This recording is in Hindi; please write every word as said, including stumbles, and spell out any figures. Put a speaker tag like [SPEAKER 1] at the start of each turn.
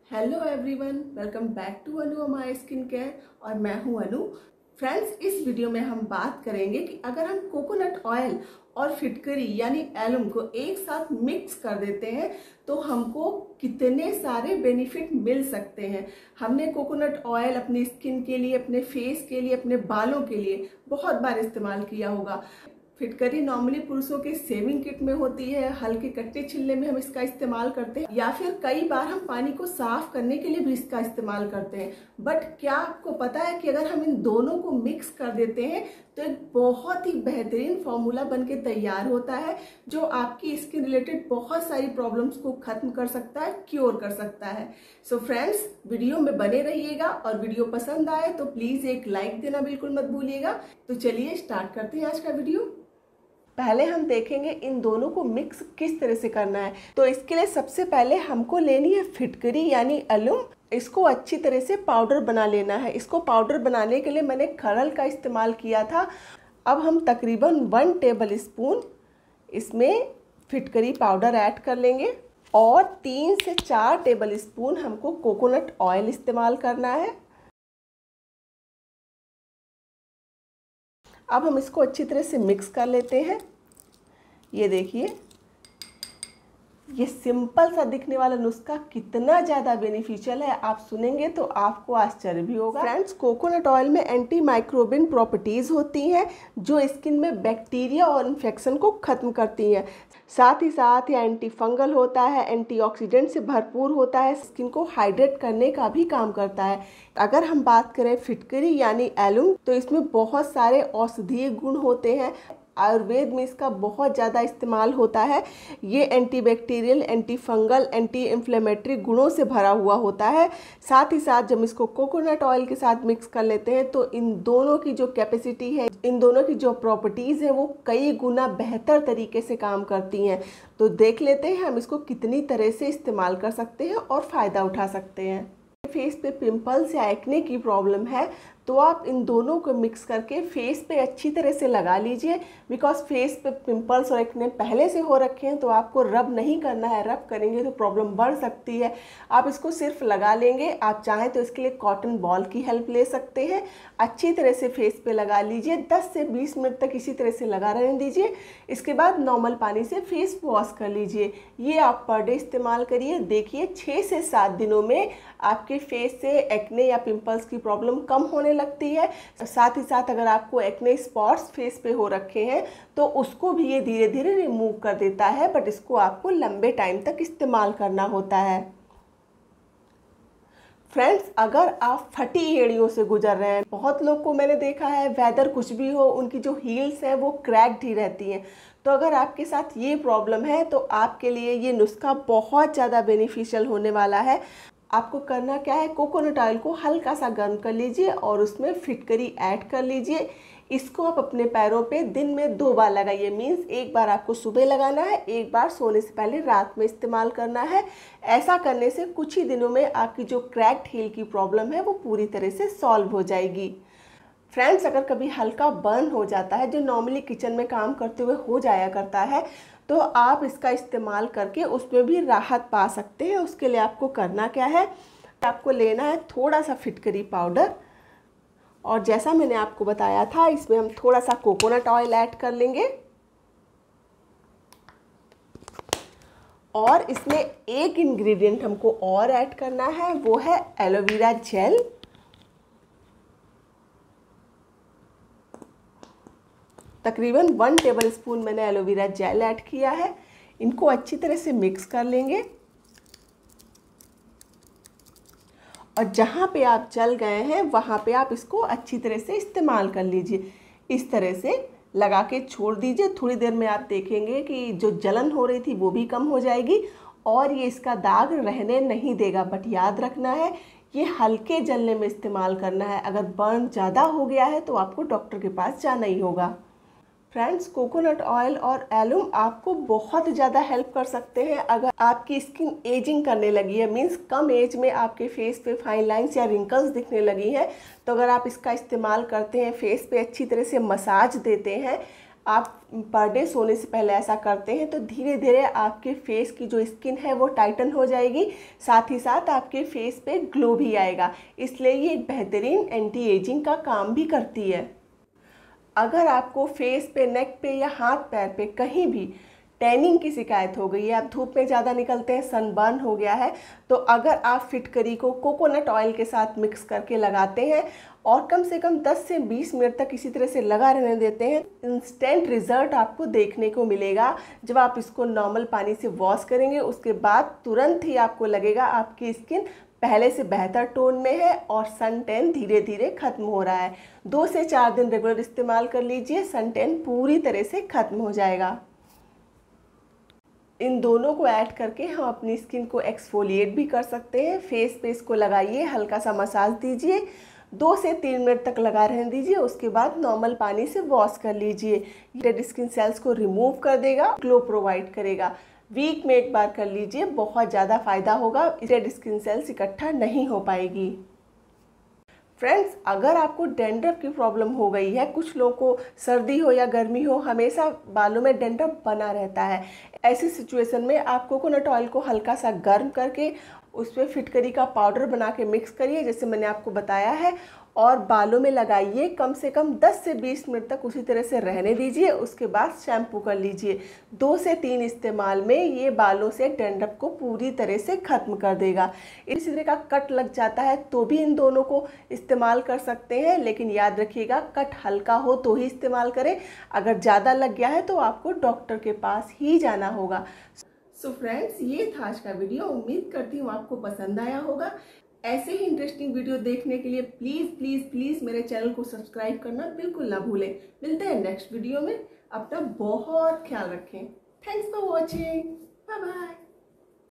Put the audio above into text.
[SPEAKER 1] Hello everyone, welcome back to Anu my skin care और मैं हूं अनु। फ्रेंड्स, इस वीडियो में हम बात करेंगे कि अगर हम कोकोनट ऑयल और फिटकरी यानी एलुम को एक साथ मिक्स कर देते हैं तो हमको कितने सारे बेनिफिट मिल सकते हैं। हमने कोकोनट ऑयल अपनी स्किन के लिए, अपने फेस के लिए, अपने बालों के लिए बहुत बार इस्तेमाल किया होगा। फिटकरी नॉर्मली पुरुषों के सेविंग किट में होती है, हल्के कट्टे छिलने में हम इसका इस्तेमाल करते हैं या फिर कई बार हम पानी को साफ करने के लिए भी इसका इस्तेमाल करते हैं। बट क्या आपको पता है कि अगर हम इन दोनों को मिक्स कर देते हैं तो एक बहुत ही बेहतरीन फॉर्मूला बनके तैयार होता है जो आपकी स्किन रिलेटेड बहुत सारी प्रॉब्लम्स को खत्म कर सकता है, क्योर कर सकता है। सो फ्रेंड्स, वीडियो में बने रहिएगा और वीडियो पसंद आए तो प्लीज एक लाइक देना बिल्कुल मत भूलिएगा। तो चलिए स्टार्ट करते हैं आज का वीडियो। पहले हम देखेंगे इन दोनों को मिक्स किस तरह से करना है। तो इसके लिए सबसे पहले हमको लेनी है फिटकरी यानी एलुम। इसको अच्छी तरह से पाउडर बना लेना है। इसको पाउडर बनाने के लिए मैंने खरल का इस्तेमाल किया था। अब हम तकरीबन वन टेबल स्पून इसमें फिटकरी पाउडर ऐड कर लेंगे और तीन से चार टेबल स्पून हमको कोकोनट ऑयल इस्तेमाल करना है। अब हम इसको अच्छी तरह से मिक्स कर लेते हैं। ये देखिए, ये सिंपल सा दिखने वाला नुस्खा कितना ज़्यादा बेनिफिशियल है, आप सुनेंगे तो आपको आश्चर्य भी होगा। फ्रेंड्स, कोकोनट ऑयल में एंटी माइक्रोबियन प्रॉपर्टीज़ होती हैं जो स्किन में बैक्टीरिया और इन्फेक्शन को ख़त्म करती हैं। साथ ही साथ ये एंटी फंगल होता है, एंटीऑक्सीडेंट से भरपूर होता है, स्किन को हाइड्रेट करने का भी काम करता है। अगर हम बात करें फिटकरी यानी एलुम तो इसमें बहुत सारे औषधीय गुण होते हैं। आयुर्वेद में इसका बहुत ज़्यादा इस्तेमाल होता है। ये antibacterial, anti fungal, anti inflammatory गुणों से भरा हुआ होता है। साथ ही साथ जब इसको कोकोनट ऑयल के साथ मिक्स कर लेते हैं तो इन दोनों की जो कैपेसिटी है, इन दोनों की जो प्रॉपर्टीज़ हैं वो कई गुना बेहतर तरीके से काम करती हैं। तो देख लेते हैं हम इसको कितनी तरह से इस्तेमाल कर सकते हैं और फ़ायदा उठा सकते हैं। फेस पे पिंपल्स या एक्ने की प्रॉब्लम है तो आप इन दोनों को मिक्स करके फेस पे अच्छी तरह से लगा लीजिए। बिकॉज फेस पे पिंपल्स और एक्ने पहले से हो रखे हैं तो आपको रब नहीं करना है। रब करेंगे तो प्रॉब्लम बढ़ सकती है। आप इसको सिर्फ लगा लेंगे। आप चाहें तो इसके लिए कॉटन बॉल की हेल्प ले सकते हैं। अच्छी तरह से फेस पे लगा लीजिए, दस से बीस मिनट तक इसी तरह से लगा रहने दीजिए। इसके बाद नॉर्मल पानी से फेस वॉश कर लीजिए। ये आप पर डे इस्तेमाल करिए। देखिए, छः से सात दिनों में आपके फेस से एक्ने या पिंपल्स की प्रॉब्लम कम होने लगती है। साथ ही साथ अगर आपको एक्ने स्पॉट्स फेस पे हो रखे हैं तो उसको भी ये धीरे धीरे रिमूव कर देता है। बट इसको आपको लंबे टाइम तक इस्तेमाल करना होता है। फ्रेंड्स, अगर आप फटी एड़ियों से गुजर रहे हैं, बहुत लोग को मैंने देखा है वेदर कुछ भी हो, उनकी जो हील्स हैं वो क्रैक्ड ही रहती हैं। तो अगर आपके साथ ये प्रॉब्लम है तो आपके लिए ये नुस्खा बहुत ज़्यादा बेनिफिशियल होने वाला है। आपको करना क्या है, कोकोनट ऑयल को हल्का सा गर्म कर लीजिए और उसमें फिटकरी ऐड कर लीजिए। इसको आप अपने पैरों पे दिन में दो बार लगाइए। मीन्स एक बार आपको सुबह लगाना है, एक बार सोने से पहले रात में इस्तेमाल करना है। ऐसा करने से कुछ ही दिनों में आपकी जो क्रैक्ड हील की प्रॉब्लम है वो पूरी तरह से सॉल्व हो जाएगी। फ्रेंड्स, अगर कभी हल्का बर्न हो जाता है, जो नॉर्मली किचन में काम करते हुए हो जाया करता है, तो आप इसका इस्तेमाल करके उसमें भी राहत पा सकते हैं। उसके लिए आपको करना क्या है, आपको लेना है थोड़ा सा फिटकरी पाउडर और जैसा मैंने आपको बताया था इसमें हम थोड़ा सा कोकोनट ऑयल ऐड कर लेंगे और इसमें एक इंग्रेडिएंट हमको और ऐड करना है, वो है एलोवेरा जेल। तकरीबन वन टेबल स्पून मैंने एलोवेरा जेल ऐड किया है। इनको अच्छी तरह से मिक्स कर लेंगे और जहाँ पे आप जल गए हैं वहाँ पे आप इसको अच्छी तरह से इस्तेमाल कर लीजिए। इस तरह से लगा के छोड़ दीजिए। थोड़ी देर में आप देखेंगे कि जो जलन हो रही थी वो भी कम हो जाएगी और ये इसका दाग रहने नहीं देगा। बट याद रखना है, ये हल्के जलने में इस्तेमाल करना है। अगर बर्न ज़्यादा हो गया है तो आपको डॉक्टर के पास जाना ही होगा। फ्रेंड्स, कोकोनट ऑयल और एलुम आपको बहुत ज़्यादा हेल्प कर सकते हैं अगर आपकी स्किन एजिंग करने लगी है। मींस कम एज में आपके फेस पे फाइन लाइंस या रिंकल्स दिखने लगी हैं, तो अगर आप इसका इस्तेमाल करते हैं, फेस पे अच्छी तरह से मसाज देते हैं, आप पर डे सोने से पहले ऐसा करते हैं तो धीरे धीरे आपके फेस की जो स्किन है वो टाइटन हो जाएगी, साथ ही साथ आपके फेस पे ग्लो भी आएगा। इसलिए ये एक बेहतरीन एंटी एजिंग का काम भी करती है। अगर आपको फेस पे, नेक पे या हाथ पैर पे कहीं भी टैनिंग की शिकायत हो गई है, आप धूप में ज़्यादा निकलते हैं, सनबर्न हो गया है, तो अगर आप फिटकरी को कोकोनट ऑयल के साथ मिक्स करके लगाते हैं और कम से कम दस से बीस मिनट तक इसी तरह से लगा रहने देते हैं, इंस्टेंट रिजल्ट आपको देखने को मिलेगा। जब आप इसको नॉर्मल पानी से वॉश करेंगे उसके बाद तुरंत ही आपको लगेगा आपकी स्किन पहले से बेहतर टोन में है और सन टैन धीरे धीरे खत्म हो रहा है। दो से चार दिन रेगुलर इस्तेमाल कर लीजिए, सन टैन पूरी तरह से खत्म हो जाएगा। इन दोनों को ऐड करके हम अपनी स्किन को एक्सफोलिएट भी कर सकते हैं। फेस पे इसको लगाइए, हल्का सा मसाज दीजिए, दो से तीन मिनट तक लगा रहने दीजिए, उसके बाद नॉर्मल पानी से वॉश कर लीजिए। डेड स्किन सेल्स को रिमूव कर देगा, ग्लो प्रोवाइड करेगा। वीक में एक बार कर लीजिए, बहुत ज़्यादा फायदा होगा, डेड स्किन सेल्स इकट्ठा नहीं हो पाएगी। फ्रेंड्स, अगर आपको डैंड्रफ की प्रॉब्लम हो गई है, कुछ लोगों को सर्दी हो या गर्मी हो हमेशा बालों में डैंड्रफ बना रहता है, ऐसी सिचुएशन में आप कोकोनट ऑयल को हल्का सा गर्म करके उस पर फिटकरी का पाउडर बना के मिक्स करिए, जैसे मैंने आपको बताया है, और बालों में लगाइए। कम से कम दस से बीस मिनट तक उसी तरह से रहने दीजिए, उसके बाद शैम्पू कर लीजिए। दो से तीन इस्तेमाल में ये बालों से डैंड्रफ को पूरी तरह से ख़त्म कर देगा। इसी तरह का कट लग जाता है तो भी इन दोनों को इस्तेमाल कर सकते हैं, लेकिन याद रखिएगा कट हल्का हो तो ही इस्तेमाल करें। अगर ज़्यादा लग गया है तो आपको डॉक्टर के पास ही जाना होगा। सो फ्रेंड्स, ये था आज का वीडियो। उम्मीद करती हूँ आपको पसंद आया होगा। ऐसे ही इंटरेस्टिंग वीडियो देखने के लिए प्लीज़ प्लीज़ प्लीज़ मेरे चैनल को सब्सक्राइब करना बिल्कुल ना भूलें। मिलते हैं नेक्स्ट वीडियो में। अपना बहुत ख्याल रखें। Thanks for watching. Bye bye.